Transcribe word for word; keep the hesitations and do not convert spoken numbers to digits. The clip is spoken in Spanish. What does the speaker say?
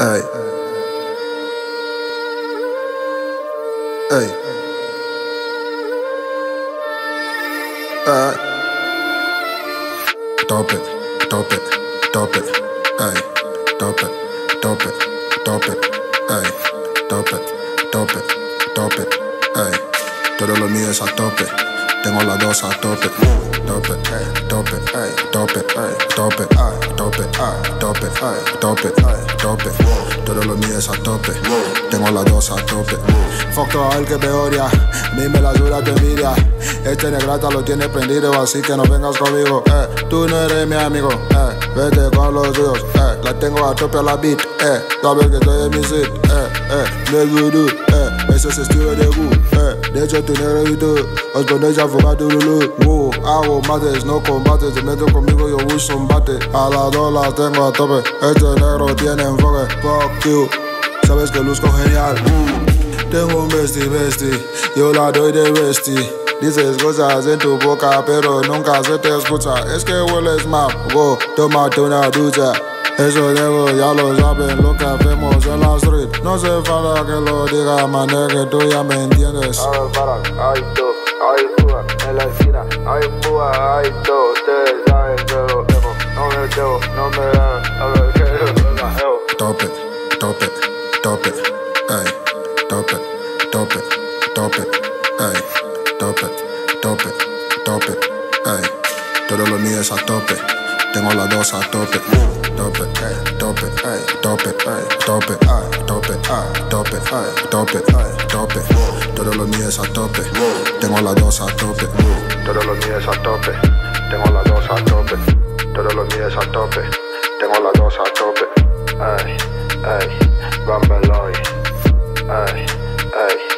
Ey. Ey. Ey. Tope, tope, tope, ey. Tope, tope, tope, ey. Tope, tope, tope, ey. Todo lo mío es a tope. Tengo las dos a tope. Tope, ey, tope, ey, tope, ey, tope, ey, tope, ey, tope, ey, tope, ey, tope. Todo lo mío es a tope. Tengo las dos a tope. Fuck todo el que me odia. Dime la dura te envidia. Este negrata lo tiene prendido, así que no vengas conmigo. Eh, tú no eres mi amigo. Eh, vete con los tuyos. Eh, la tengo a tope a la beat. Eh, sabes que estoy en mi sit. Eh, eh, le voodoo. Eh, ese es estilo de Wu. Eh, de hecho tu negro y tú os ponéis a fumar tu lulu. Wu, hago mates, no combates. Te meto conmigo, yo uso un bate. A las dos las tengo a tope. Este negro tiene enfoque. Fuck you. Sabes que luzco genial. Uh, tengo un besti besti. Yo la doy de besti. Dices cosas en tu boca, pero nunca se te escucha. Es que hueles mal. Go, tómate una ducha. Eso digo, ya lo saben lo que hacemos en la street. No se falta que lo diga, mané, que tú ya me entiendes. A ver, para, hay dos, hay una en la esquina, hay púa, hay dos. Ustedes saben que lo dejo, no me debo, no me dan, a ver, que yo la debo. Tope, tope, tope, ey. Tope, tope, tope, ey. Tope, tope, tope, ey. Todo lo mío es a tope. Tengo las dos a tope. Tope, ey, tope, ey, tope, ey, tope, ey, tope, ey, tope, ey, tope, ey, tope. Todo lo mío es a tope. Tengo las dos a tope. Todo lo mío es a tope. Tengo las dos a tope. Todo lo mío es a tope. Tengo las dos a tope. Ey, ey, B Lloyd. Ey, ey.